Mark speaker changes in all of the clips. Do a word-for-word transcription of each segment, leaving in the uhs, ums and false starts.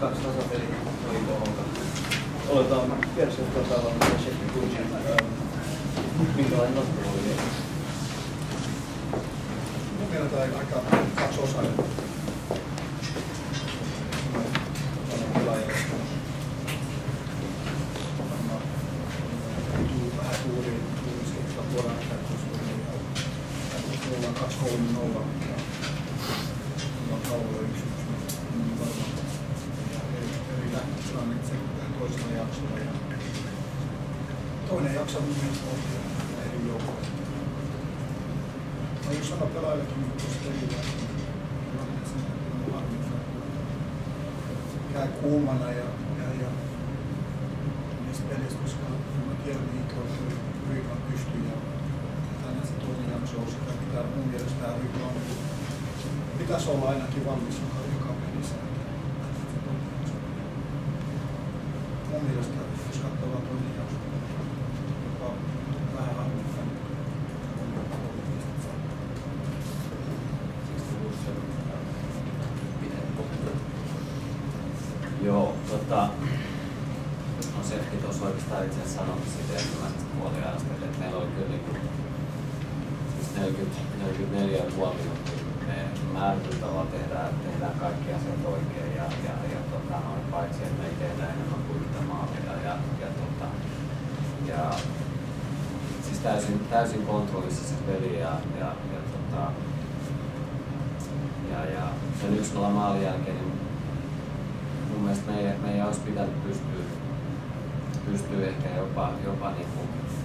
Speaker 1: kaksi tasapeli oli tuohonka. Oletaan kerrosjuttua täällä ja Sheffield Kuntsin. Minkälainen ottelu oli vielä?
Speaker 2: Mun mielestä tämä aika kaksiosainen. Vähän tuuri tuurista puolella meillä on kaksi kolme nolla ja meillä on kaulo yksi yksi. Eri lähtötilanne toisella jaksolla ja toinen jakso mun mielestä on eri joukkoja. Mä jos sanoa pelaajillekin, niin tuossa pelillä käy kuumana ja, ja, ja niistä pelistä, koska mä tiedän liikaa, että ryhmä pystyy ja tänään se toinen jakso on sitä, mitä mun mielestä tämä ryhmä on. Pitäisi olla ainakin valmis joka pelissä. Mun mielestä, jos katsoo toinen jakso, joka vähän harmittaa.
Speaker 3: Joo, tota, no Sefki tuossa oikeastaan itse asiassa sanoi siitä ensimmäisestä puoliajasta, että meillä oli kyllä niin kuin, siis neljäkymmentä neljäkymmentäneljä pilkku viisi minuuttia. Me määrätyllä tehdään, tehdään kaikki asiat oikein ja, ja, ja tota, noin, paitsi että me ei tehdä enemmän kuin yhtä maalia. Ja, ja, tota, ja, siis täysin, täysin kontrollissa se peli ja, ja, ja, tota, ja, ja sen yksi nolla maalin jälkeen niin mun mielestä meidän, meidän olisi pitänyt pystyä, pystyä ehkä jopa, jopa niinku,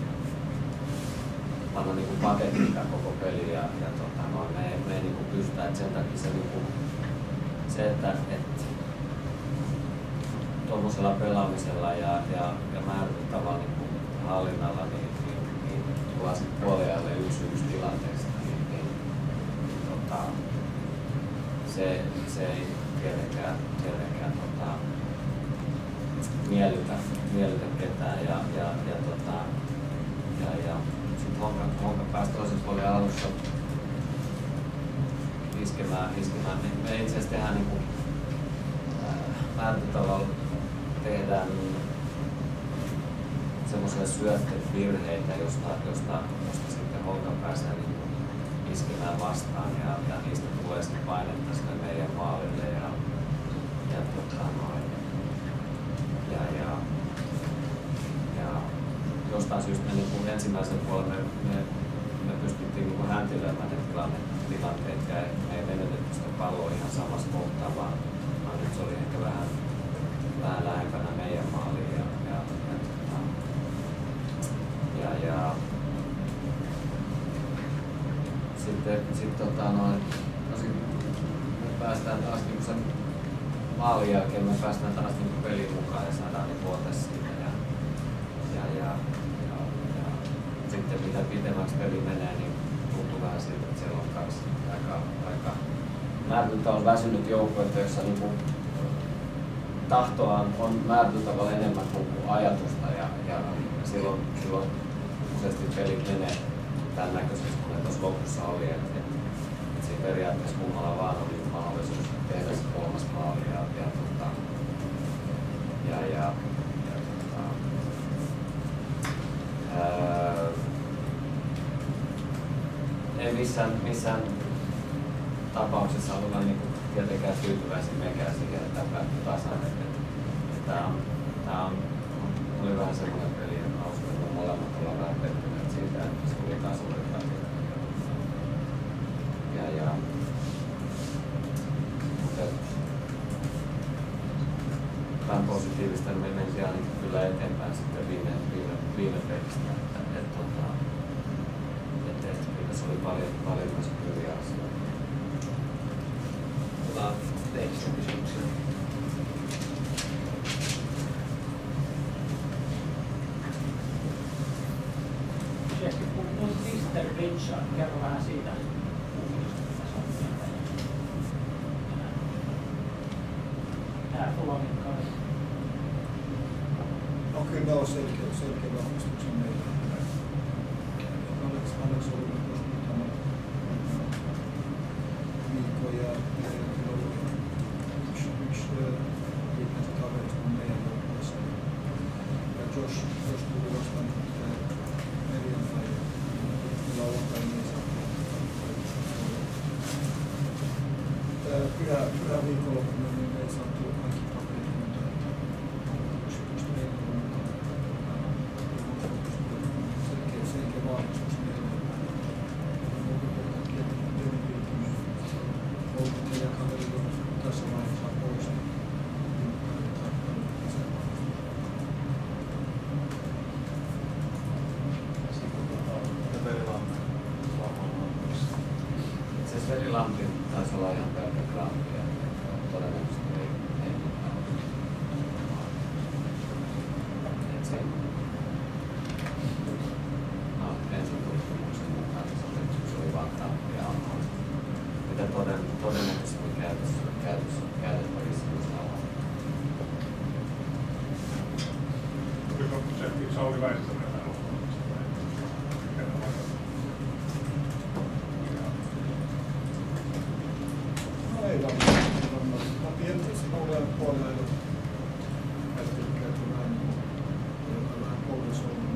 Speaker 3: panna niinku pakettiin koko peli ja, ja tota, no, me, me ei niinku pystytä, että sen takia se, niinku, se että et, tuollaisella pelaamisella ja, ja, ja määrätyttävällä niinku, hallinnalla niin, niin, niin tullaan sitten puoliajalle yksi yksi tilanteesta, niin, niin tota, se, se ei tietenkään, tietenkään tota, miellytä, miellytä ketään ja, ja, ja, tota, ja, ja sitten Honka, Honka pääsi toisen puolen alussa iskemään, iskemään. Me itse asiassa tehdään niinku, määrätytävällä tehdään semmoisia syöttövirheitä, josta, josta, josta sitten Honka pääsee niinku iskemään vastaan ja, ja niistä tulee sitten painetta sinne meidän maalille ja, ja, tota, noin, ja, ja, ja jostain syystä me niin ensimmäisen puolella me, me, me pystyttiin niin häntilöimään ne tilanne, tilanteet ja me ei menetetty sitä palloa ihan samassa kohtaa, vaan, vaan nyt se oli ehkä vähän, vähän lähempänä meidän maaliin ja, ja, ja, ja, ja Sitten, sit, tota, noin, no sit me päästään taas niinku sen maalin jälkeen, me päästään taas niinku peliin mukaan ja saadaan niinku ote siitä. Ja, ja, ja, ja, ja sitten mitä pitemmäksi peli menee, niin tuntuu vähän siltä, että siellä on kaksi aika, aika määrätyltä on väsynyt joukkoita, jossa niinku tahtoa on, on määrätyltä tavalla enemmän kuin ajatusta ja, ja silloin, silloin useasti pelit menee tämän näköisesti, kun ne tuossa lopussa oli, että et, et siinä periaatteessa kummalla vaan oli mahdollisuus tehdä se kolmas maali ja, ja, tota, ja, ja, ja tota, ää, ei missään, missään tapauksessa olla niinku tietenkään tyytyväisiä mekään siihen, että tämä päättyi tasan. Tämä on, tää on, oli vähän semmoinen peli, että mä uskon, että me molemmat ollaan vähän pettyneet siitä, että se oli taas uudestaan. Ja, ja, mutta vähän positiivista, niin me mentiin ainakin kyllä eteenpäin sitten viime, viime, viime pelistä, että et, tota, et, et, kyllä se oli paljon, paljon myös hyviä asioita.
Speaker 1: Otetaan teistä kysymyksiä.
Speaker 4: Kun mister Richard, kerro vähän siitä. Tää Fulamin kanssa.
Speaker 2: No kyllä ne on selkeä, selkeä vahvistuksen meille. Alex, Alex oli tuossa muutama viikko ja kyllä oli yksi, yksi
Speaker 5: Sauli Väisänen vähän
Speaker 2: no ei varmaan. Mä tiedän, että siinä on puolella ei ajattelikään, että vähän vähän koulutusolla.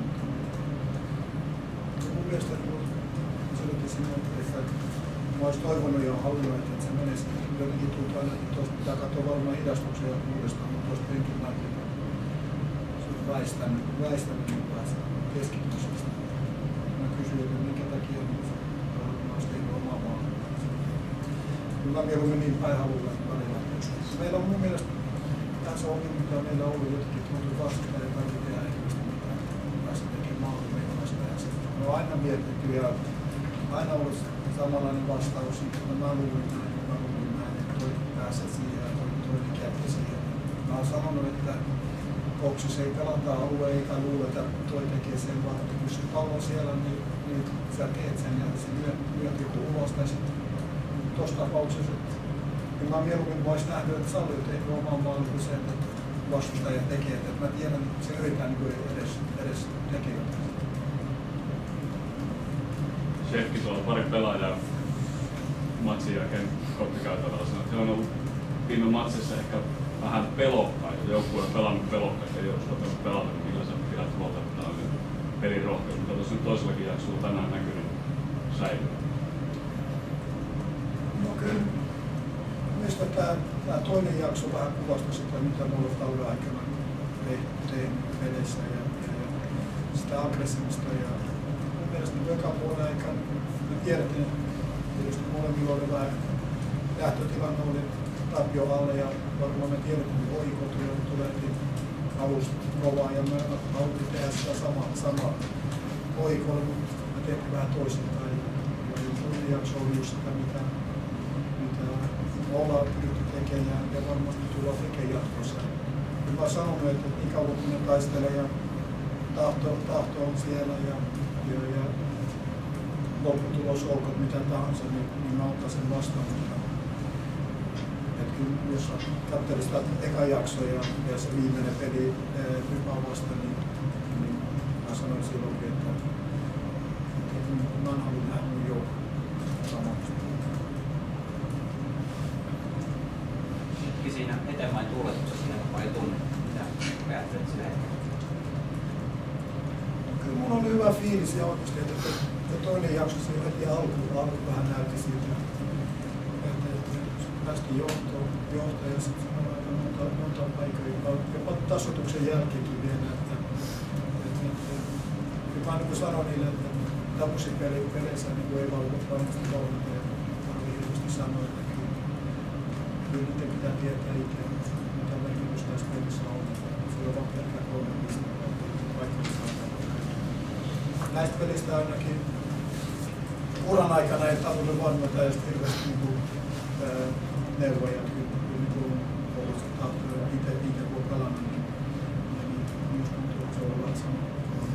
Speaker 2: Mun mielestä selitin sinne, että mä olisin toivonut ja halunnut, että se menisi jotenkin tuntuu aina, että tuosta pitää katsoa varmaan hidastuksen ja uudestaan, mutta tuosta penkin näkyy. Se on väistänyt, väistänyt niin päästä keskityksestä. Mä kysyin, että minkä takia mä olisin tehnyt omaa maailmaa. Kyllä mä mieluummin niin päin haluan välillä. Meillä on mun mielestä tässä ongelma, mitä meillä on ollut jotenkin tuntuu vastaan, ei tarvitse tehdä ihmistä mitään. Päästä tekemään maailmaa meikalaista ja sitten. Me on aina mietitty ja aina ollut samanlainen vastaus, että mä luulin näin, mä luulin näin, että toi pääset siihen ja toi toinen käppi siihen. Mä oon sanonut, että boksissa ei pelata alue eikä luule, että toi tekee sen vaan, että kun se pallo on siellä, niin, niin sä teet sen ja se lyöt, lyöt joku ulos tai sitten tuossa tapauksessa, että niin mä mieluummin vois nähdä, että Salli on tehnyt oman maalin kuin se, että vastustaja tekee, että mä tiedän, että se yrittää niin edes, edes tekee jotain.
Speaker 5: Shefki tuolla pari pelaajaa matsin jälkeen koppikäytävällä sanoi, että he on ollut viime matsissa ehkä vähän pelokkaita. Joukkue on pelannut pelokkaita, ei ole uskaltanut pelata, niin millä sä pidät huolta, että on pelin rohkeus. Mutta tuossa nyt toisellakin jaksolla tänään näkynyt säilyy.
Speaker 2: No kyllä. Mielestäni tämä, tämä toinen jakso vähän kuvasta sitä, mitä me ollaan talven aikana tehnyt peleissä ja, ja, ja sitä aggressiivista. Ja mun mielestä joka puolella eikä me tiedettiin, tietysti molemmilla oli vähän lähtötilanne oli Tapio alle ja varmaan me tiedettiin, että oikot tuleekin alusta kovaa ja me haluttiin tehdä sitä samaa, samaa oikolla, mutta me tehtiin vähän toisinpäin. Ja toinen jakso oli just sitä, mitä, mitä me ollaan pyritty tekemään ja varmasti tullaan tekemään jatkossa. Ja mä oon sanonut, että niin kauan kun ne taistelee ja tahto, tahto on siellä ja, ja, ja lopputulos olkoon mitä tahansa, niin, niin mä otan sen vastaan. Että kyllä jos katselin sitä eka jakso ja, ja se viimeinen peli Rypää vasta, niin, niin mä sanoin silloinkin, että, että mä en halua nähdä mun joukkoa samaksi.
Speaker 3: Siinä eteenpäin tuuletuksessa siinä on paljon tunne, mitä ajattelet sillä hetkellä?
Speaker 2: Kyllä mulla oli hyvä fiilis ja oikeasti, että, että toinen jakso se heti alku, alku vähän näytti siltä, että, että päästiin johtoon, johtoon ja sitten aika monta, monta paikkaa, jopa tasoituksen jälkeenkin vielä, että, että, että, että mä niin sanoin niille, että tämmöisiä peleissä niin ei varmasti valmita ja tarvitse hirveästi sanoa, että kyllä niiden pitää tietää itse, mitä merkitys tässä pelissä on. Se on vaan pelkkää kolme pistettä, vaikka näistä pelistä ainakin uran aikana ei tarvinnut vannoita ja sitten hirveästi niin ää, neuvoja. Kyllä niin olisi tahtoja itse, itse voi pelannut, niin, niin minusta tuntuu, että se on ollut sama.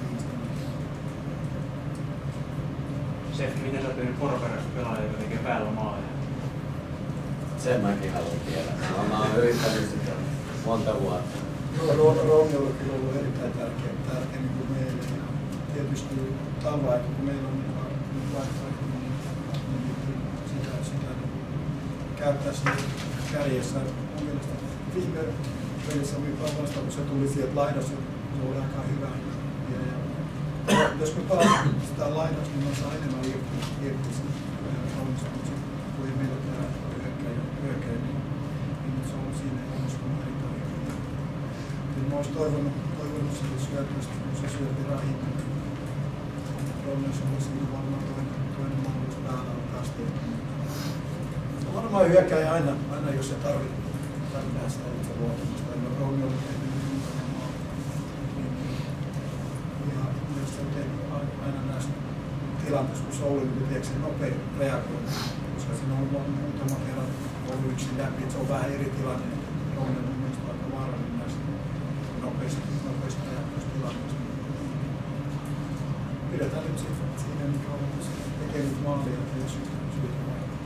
Speaker 4: Shefki, miten sä oot tehnyt poroperäistä pelaajia, joka tekee päällä maaleja?
Speaker 3: Sen mäkin haluan tiedä. Mä oon yrittänyt sitä monta vuotta.
Speaker 2: Joo, Rooni on kyllä ollut erittäin tärkeä, tärkeä niin kuin meille. Ja tietysti talvaa, kun meillä on niin vaihtoehto, niin, niin sitä, sitä niin käyttää siinä kärjessä. Mun mielestä viime pelissä vasta, kun se tuli sieltä laidassa, se oli aika hyvä. Ja, ja, jos me palataan sitä laidasta, niin mä saan enemmän irti, irti Roonista, mutta kun ei meillä tehdä hyökkäin, niin, niin se on siinä onnistunut erittäin hyvin. Mä olisin toivonut, toivonut sille syötöstä, kun se syöti Rahim. Ronnessa oli siinä varmaan toinen, toinen mahdollisuus päällä taas tehdä. Se on varmaan hyökkäin aina, aina jos se tarvitsee tarvitse sitä itse luottamusta. Ja Ronni oli tehnyt muutaman maan. Niin, ja myös se on tehnyt aina näistä tilanteissa, kun Souli oli tietysti nopea reagointi. Koska siinä on ollut muutama kerran ollut yksin läpi, että se on vähän eri tilanne. Ronni on mielestäni aika vaarallinen näistä nopeista, nopeista reagoista tilanteista. Pidetään nyt siinä, mikä on tekee nyt maalia, että ei syytä syytä vaihtaa.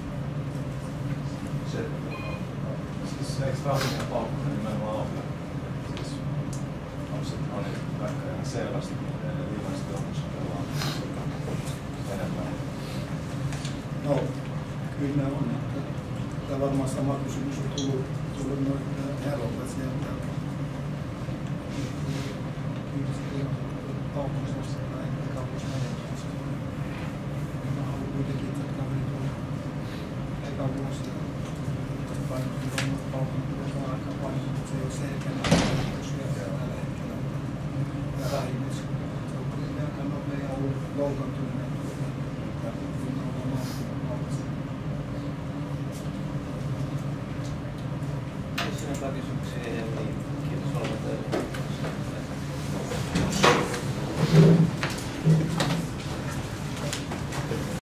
Speaker 6: Se, siis eikö Rahimia palkkaa nimenomaan ohjaa? Siis, onko että on vaikka ihan selvästi, miten erilaiset joukossa pelaa enemmän.
Speaker 2: No, kyllä ne on. Tämä varmaan sama kysymys on tullut, tullut noita herolta sieltä. Kyllä se ei ole kaupungissa tai kaupungissa näyttämässä. Mä haluan kuitenkin, että kaverit on eka vuosia. Tästä painottiin on kaupungissa on aika paljon, mutta se ei ole selkeänä, jos vielä tällä hetkellä. Ja Rahimies, se on kuitenkin aika nopea ollut loukantuminen. Ja kyllä on mahdollista.
Speaker 1: Jos sinä kysymyksiä ei ole, niin